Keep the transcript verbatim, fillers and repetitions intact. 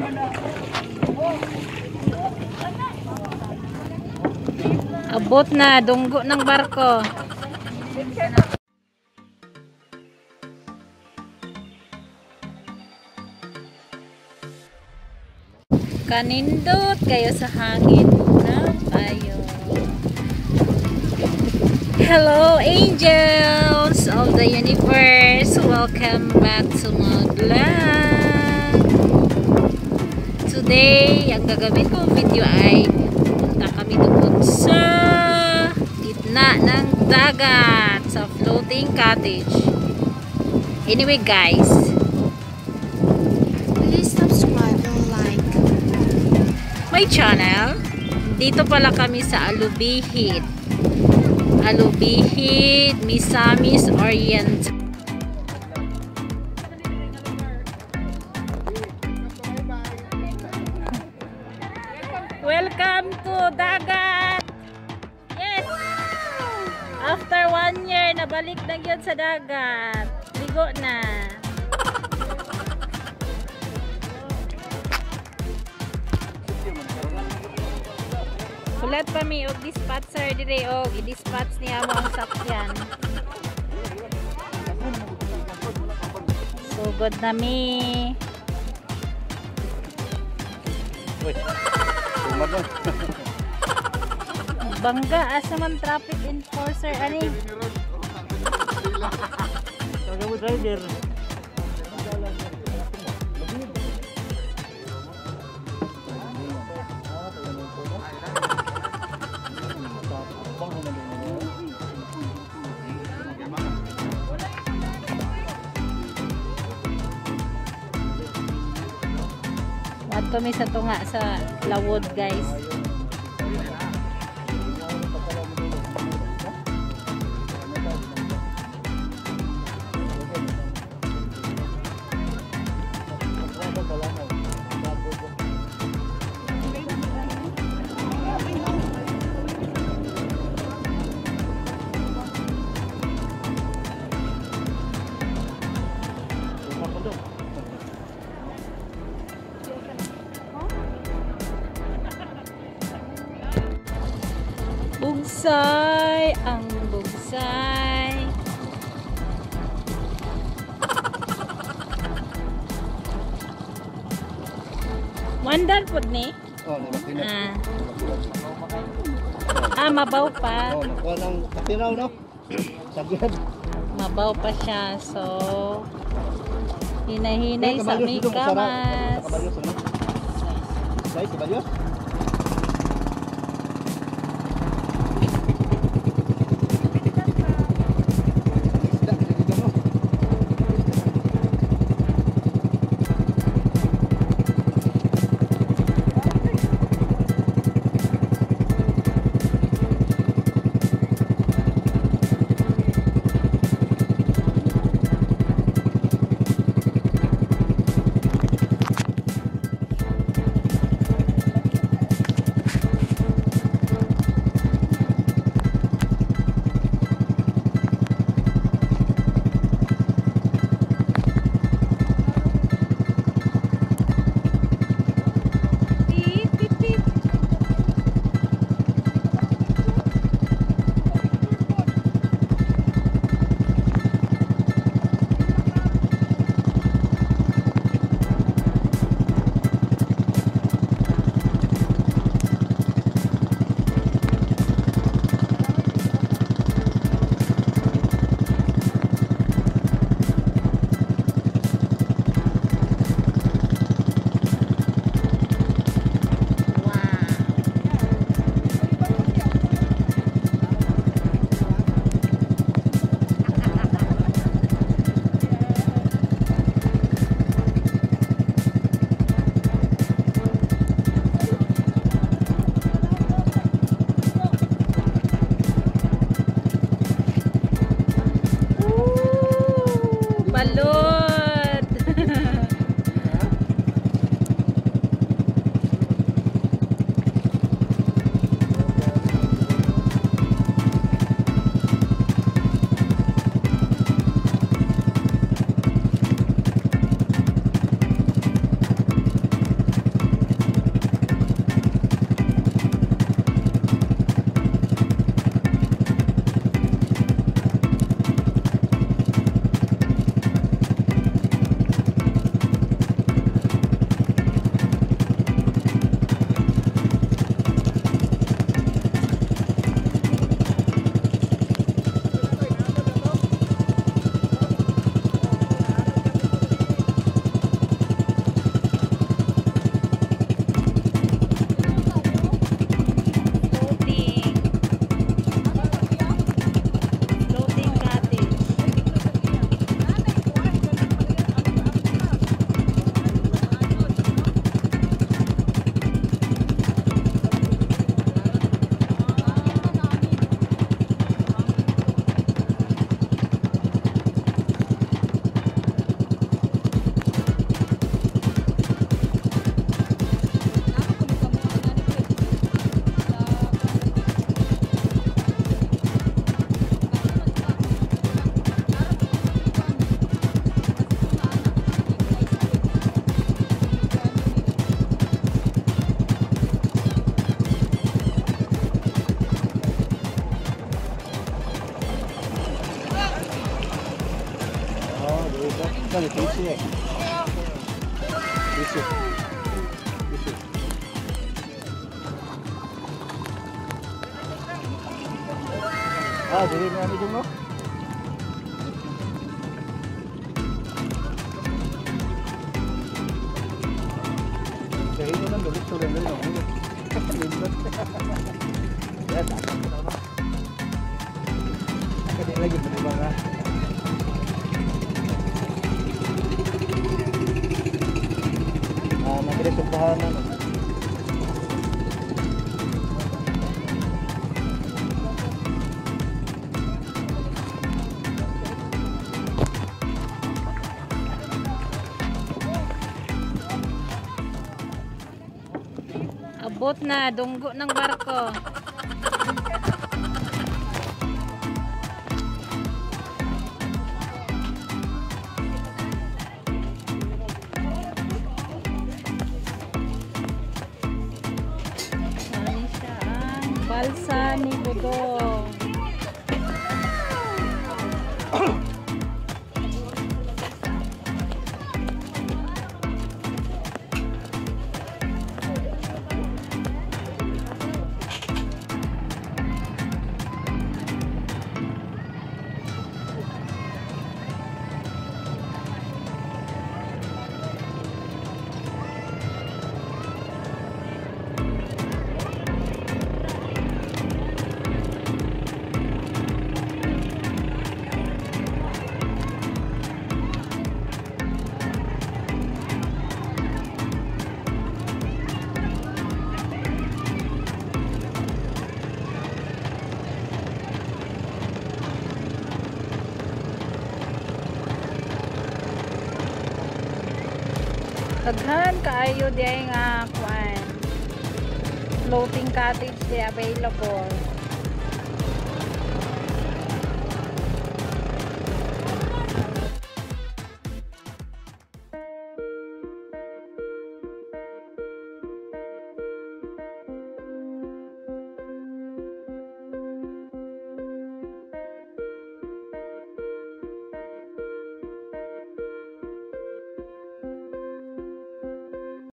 Abot na, dunggo ng barko. Kanindot kayo sa hangin na tayo. Hello angels of the universe, welcome back to my vlog. Today, ang gagawin kong video ay punta kami doon sa gitna ng dagat sa floating cottage. Anyway guys, please subscribe and like my channel. Dito pala kami sa Alubihit Alubihit Misamis Orient. Welcome to dagat. Yes. After one year, nabalik na yun sa dagat. Ligo na. Ulat pa mi og dispatcher dire og i-dispatch niya mo ang sakyan. So good na mi. Bangga asa man traffic enforcer ani. Taga mo driver. At kami sa tunga sa lawod guys. Bugsay, ang bugsay. Mandar pod ni? Oh, ah. ah, mabaw pa. Oh, nakuha ng kapiraw, no? Sagyan. Mabaw pa siya. So, hinay-hinay sa may kamas. Kabalyos, ano? Guys, kabalyos? Bisu. Bisu. Ah, dili na kami dun mo. Kaya ito lang, dulit sulit na rin. Ya, takot ko naman. Kasi lagi mo diba nga? Ah, mabilis yung bahanan. No? Abot na, dunggo ng barko. Saan siya ang balsa ni Budong. Daghan kaayo di ay nga kuan floating cottage di available.